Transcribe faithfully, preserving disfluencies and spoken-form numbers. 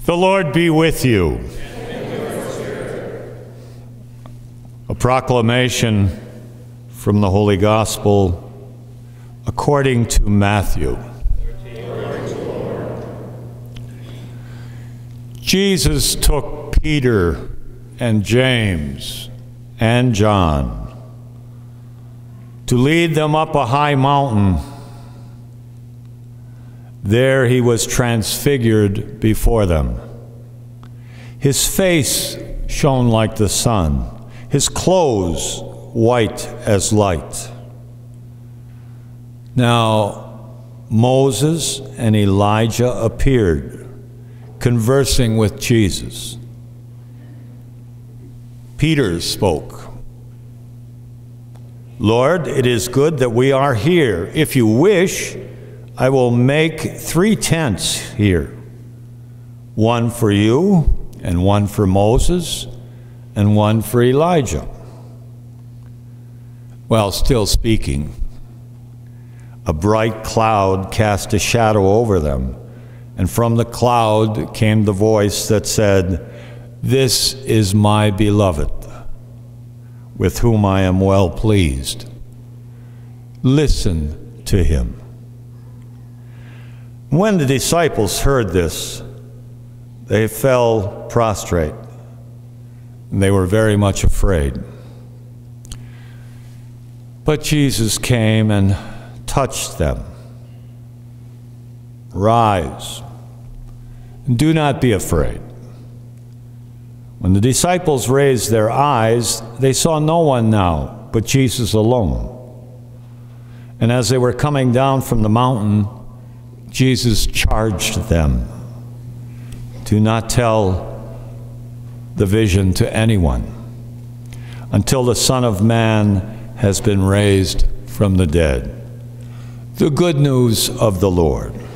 The Lord be with you. And with your spirit. A proclamation from the Holy Gospel according to Matthew. Jesus took Peter and James and John to lead them up a high mountain. There he was transfigured before them. His face shone like the sun, his clothes white as light. Now Moses and Elijah appeared, conversing with Jesus. Peter spoke. Lord, it is good that we are here. If you wish, I will make three tents here, one for you, and one for Moses, and one for Elijah. While still speaking, a bright cloud cast a shadow over them, and from the cloud came the voice that said, "This is my beloved, with whom I am well pleased. Listen to him." When the disciples heard this, they fell prostrate, and they were very much afraid. But Jesus came and touched them. "Rise, and do not be afraid." When the disciples raised their eyes, they saw no one now but Jesus alone. And as they were coming down from the mountain, Jesus charged them, "Do not tell the vision to anyone until the Son of Man has been raised from the dead." The good news of the Lord.